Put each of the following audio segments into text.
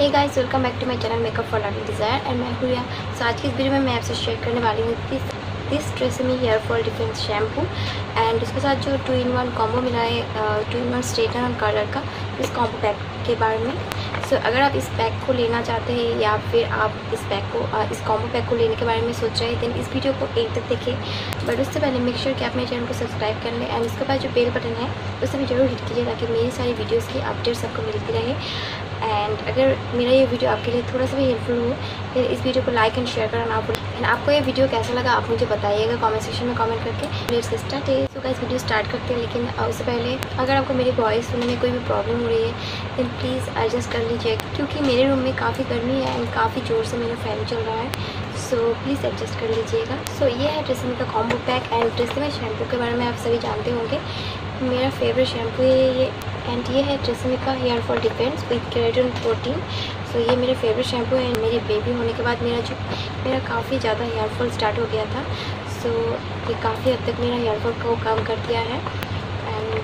Hey guys, welcome back to my channel makeup for lovely desire and मैं हुआ। सो आज की इस वीडियो में मैं आपसे शेयर करने वाली हूँ this TRESemme hair fall defence shampoo and उसके साथ जो 2-in-1 कॉम्बो मिला है, 2-in-1 स्ट्रेटनर और कर्लर का, इस कॉम्बो पैक के बारे में। सो अगर आप इस पैक को लेना चाहते हैं या फिर आप इस कॉम्बो पैक को लेने के बारे में सोच रहे हैं, देन इस वीडियो को एंड तक देखें। बट उससे पहले मेक श्योर कि आप मेरे चैनल को सब्सक्राइब कर लें एंड उसके बाद जो बेल बटन है उसे भी जरूर हिट कीजिए ताकि मेरी सारी वीडियोज़ की अपडेट्स आपको मिलती रहे। एंड अगर मेरा ये वीडियो आपके लिए थोड़ा सा भी हेल्पफुल हो फिर इस वीडियो को लाइक एंड शेयर करना ना भूलें। एंड आपको ये वीडियो कैसा लगा आप मुझे बताइएगा कमेंट सेक्शन में कमेंट करके। लेट्स स्टार्ट है। सो गाइस, वीडियो स्टार्ट करते हैं, लेकिन उससे पहले अगर आपको मेरी वॉइस सुनने में कोई भी प्रॉब्लम हो रही है देन प्लीज़ एडजस्ट कर लीजिए, क्योंकि मेरे रूम में काफ़ी गर्मी है एंड काफ़ी ज़ोर से मेरा फ़ैन चल रहा है। सो प्लीज़ एडजस्ट कर लीजिएगा। सो ये है ट्रेसेमे का combo pack and TRESemme shampoo के बारे में आप सभी जानते होंगे, मेरा फेवरेट शैम्पू है ये। एंड ये है ट्रेसेमे का hair fall defence with keratin protein. So ये मेरा फेवरेट शैम्पू है। मेरी बेबी होने के बाद मेरा काफ़ी ज़्यादा हेयर फॉल स्टार्ट हो गया था। सो ये काफ़ी हद तक मेरा हेयर फॉल को कम कर दिया है। एंड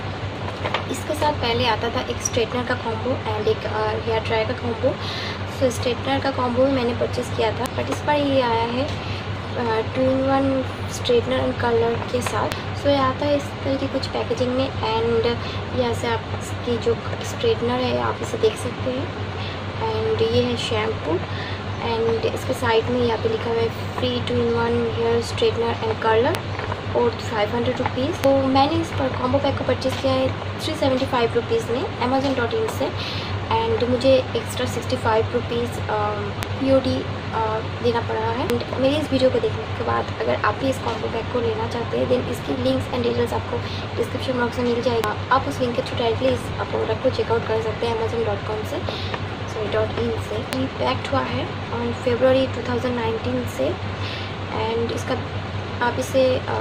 इसके साथ पहले आता था एक स्ट्रेटनर का कॉम्बो एंड एक हेयर ड्राई का कॉम्बो। सो स्ट्रेटनर का कॉम्बो भी मैंने परचेज़ किया था, बट इस बार ये आया है 2-in-1 स्ट्रेटनर एंड कर्लर के साथ। सो ये आता है इस तरह की कुछ पैकेजिंग में एंड यहाँ से आप इसकी जो स्ट्रेटनर है आप इसे देख सकते हैं। एंड ये है शैम्पू एंड इसके साइड में यहाँ पे लिखा हुआ है free 2-in-1 hair straightener and curler और 500 रुपीज़। तो मैंने इस पर कॉम्बो पैक को परचेज़ किया है 375 रुपीज़ में amazon.in से। एंड मुझे एक्स्ट्रा 65 रुपीज़ POD देना पड़ रहा है। एंड मेरी इस वीडियो को देखने के बाद अगर आप भी इस कॉम्बो पैक को लेना चाहते हैं देन इसकी लिंक्स एंड डिटेल्स आपको डिस्क्रिप्शन बॉक्स में मिल जाएगा। आप उस लिंक के थ्रू डायरेक्टली इस प्रोडक्ट को चेकआउट कर सकते हैं amazon.com से, .in से। ये पैक्ड हुआ है ऑन February 2019 से एंड इसका आप इसे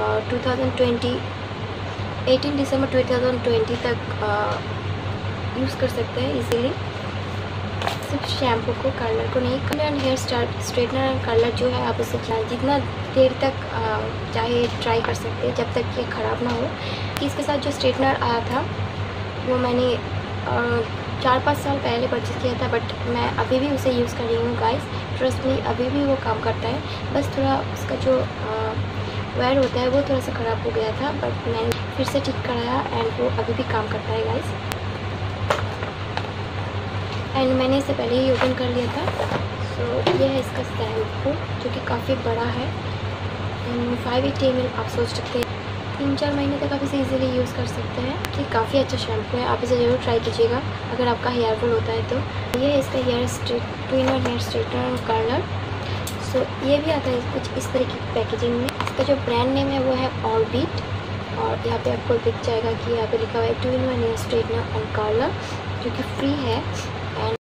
18 दिसंबर 2020 तक यूज़ कर सकते हैं इजीली। सिर्फ शैम्पू को, कर्लर को नहीं। Curler and hair straightener and curler जो है आप इसे जितना देर तक चाहे ट्राई कर सकते हैं जब तक ये ख़राब ना हो। कि इसके साथ जो स्ट्रेटनर आया था वो मैंने 4-5 साल पहले परचेज़ किया था, बट मैं अभी भी उसे यूज़ कर रही हूँ गाइस। ट्रस्ट मी, अभी भी वो काम करता है। बस थोड़ा उसका जो वायर होता है वो थोड़ा सा ख़राब हो गया था, बट मैंने फिर से ठीक कराया एंड वो अभी भी काम करता है गाइस। एंड मैंने इसे पहले ही ओपन कर लिया था। सो ये है इसका शैम्पू जो कि काफ़ी बड़ा है एंड 580 ml। आप सोच सकते हैं 3-4 महीने तक आप इसे इजीली यूज़ कर सकते हैं। ये काफ़ी अच्छा शैम्पू है, आप इसे ज़रूर ट्राई कीजिएगा अगर आपका हेयर फॉल होता है तो। ये है इसका 2-in-1 हेयर स्ट्रेटनर और कर्लर। सो ये भी आता है कुछ इस तरह की पैकेजिंग में। इसका जो ब्रांड नेम है वो है ऑर्बिट और यहाँ पे आपको दिख जाएगा कि यहाँ पे लिखा हुआ है 2-in-1 hair straightener and curler जो कि फ्री है। एंड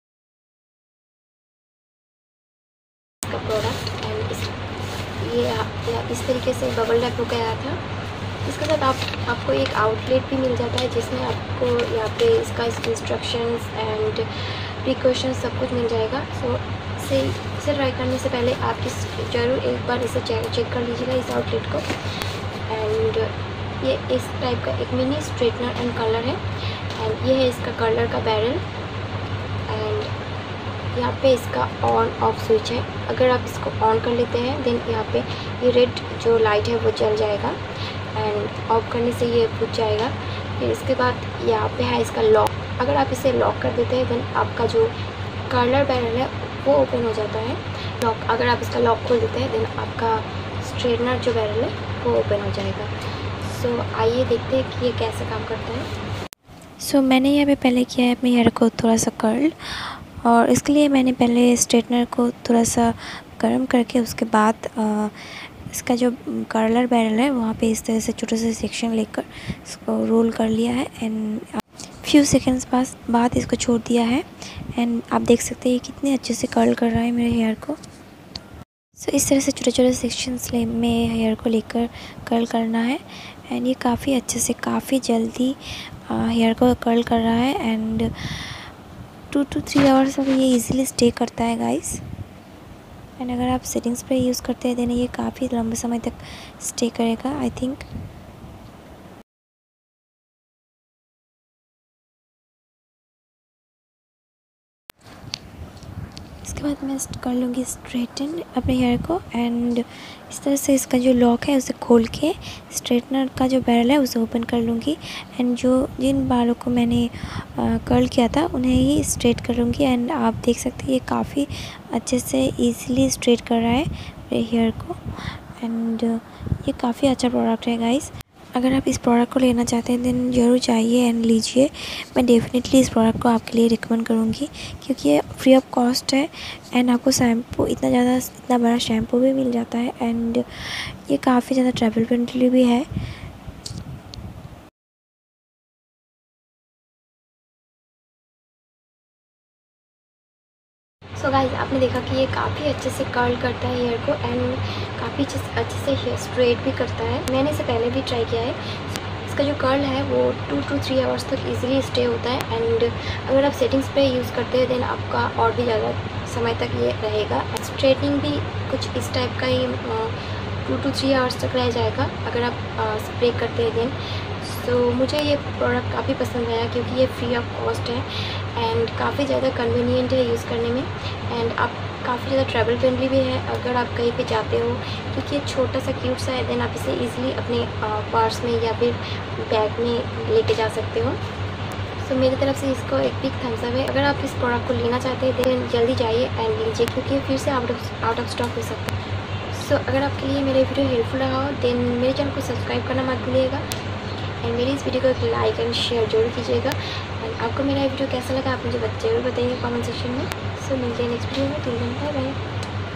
इसका प्रोडक्ट एंड ये इस तरीके से बबल रैप होकर आया था। इसके साथ आपको एक आउटलेट भी मिल जाता है जिसमें आपको यहाँ पे इसका इंस्ट्रक्शंस एंड प्रिकॉशंस सब कुछ मिल जाएगा। सो इसे ट्राई करने से पहले आप ज़रूर एक बार इसे चेक कर लीजिएगा इस आउटलेट को। एंड ये इस टाइप का एक मिनी स्ट्रेटनर एंड कर्लर है एंड ये है इसका कर्लर का बैरल। एंड यहाँ पे इसका ऑन ऑफ स्विच है। अगर आप इसको ऑन कर लेते हैं देन यहाँ पे ये रेड जो लाइट है वो जल जाएगा एंड ऑफ करने से ये बुझ जाएगा। फिर इसके बाद यहाँ पे है इसका लॉक। अगर आप इसे लॉक कर देते हैं देन आपका जो कर्लर बैरल है वो ओपन हो जाता है। अगर आप इसका लॉक खोल देते हैं देन आपका स्ट्रेटनर जो बैरल है वो ओपन हो जाएगा। सो आइए देखते हैं कि ये कैसे काम करता है। सो मैंने यहाँ पे पहले किया है अपने हेयर को थोड़ा सा कर्ल, और इसके लिए मैंने पहले स्ट्रेटनर को थोड़ा सा गर्म करके उसके बाद इसका जो कर्लर बैरल है वहाँ पे इस तरह से छोटे से सेक्शन लेकर इसको रोल कर लिया है एंड फ्यू सेकेंड्स बाद इसको छोड़ दिया है। एंड आप देख सकते हैं कितने अच्छे से कर्ल कर रहा है मेरे हेयर को। सो इस तरह से छोटे छोटे सेक्शंस में हेयर को लेकर कर्ल करना है एंड ये काफ़ी अच्छे से काफ़ी जल्दी हेयर को कर्ल कर रहा है एंड 2 to 3 आवर्स में ये इजीली स्टे करता है गाइस। एंड अगर आप सेटिंग स्प्रे यूज़ करते हैं देन ये काफ़ी लंबे समय तक स्टे करेगा आई थिंक। इसके बाद मैं कर लूँगी स्ट्रेटन अपने हेयर को, एंड इस तरह से इसका जो लॉक है उसे खोल के स्ट्रेटनर का जो बैरल है उसे ओपन कर लूँगी, एंड जिन बालों को मैंने कर्ल किया था उन्हें ही स्ट्रेट कर लूँगी। एंड आप देख सकते हैं ये काफ़ी अच्छे से ईज़िली स्ट्रेट कर रहा है मेरे हेयर को, एंड ये काफ़ी अच्छा प्रोडक्ट है गाइस। अगर आप इस प्रोडक्ट को लेना चाहते हैं देन ज़रूर जाइए एंड लीजिए। मैं डेफ़िनेटली इस प्रोडक्ट को आपके लिए रिकमेंड करूँगी क्योंकि ये फ्री ऑफ कॉस्ट है, एंड आपको शैम्पू इतना बड़ा शैम्पू भी मिल जाता है, एंड ये काफ़ी ज़्यादा ट्रैवल फ्रेंडली भी है। सो गाइस, आपने देखा कि ये काफ़ी अच्छे से कर्ल करता है हेयर को, एंड काफ़ी अच्छे से हेयर स्ट्रेट भी करता है। मैंने इसे पहले भी ट्राई किया है। इसका जो कर्ल है वो 2 to 3 आवर्स तक इजीली स्टे होता है, एंड अगर आप सेटिंग स्प्रे यूज़ करते हैं देन आपका और भी ज़्यादा समय तक ये रहेगा। स्ट्रेटनिंग भी कुछ इस टाइप का ही 2 to 3 आवर्स तक रह जाएगा अगर आप स्प्रे करते हैं देन। तो मुझे ये प्रोडक्ट काफ़ी पसंद आया क्योंकि ये फ्री ऑफ कॉस्ट है एंड काफ़ी ज़्यादा कन्वीनियंट है यूज़ करने में, एंड आप काफ़ी ज़्यादा ट्रैवल फ्रेंडली भी है अगर आप कहीं पे जाते हो, क्योंकि ये छोटा सा क्यूट सा है। देन आप इसे इजीली अपने पर्स में या फिर बैग में लेके जा सकते हो। सो मेरी तरफ से इसको एक बिग थम्स अप है। अगर आप इस प्रोडक्ट को लेना चाहते हैं देन जल्दी जाइए एंड लीजिए क्योंकि फिर से आउट ऑफ स्टॉक हो सकता है। सो अगर आपके लिए मेरा वीडियो हेल्पफुल रहा हो देन मेरे चैनल को सब्सक्राइब करना मत भूलिएगा, एंड मेरी इस वीडियो को एक लाइक एंड शेयर जरूर कीजिएगा। एंड आपको मेरा वीडियो कैसा लगा आप मुझे जरूर बताइए कमेंट सेक्शन में। सो मिलते हैं नेक्स्ट वीडियो में। Bye bye.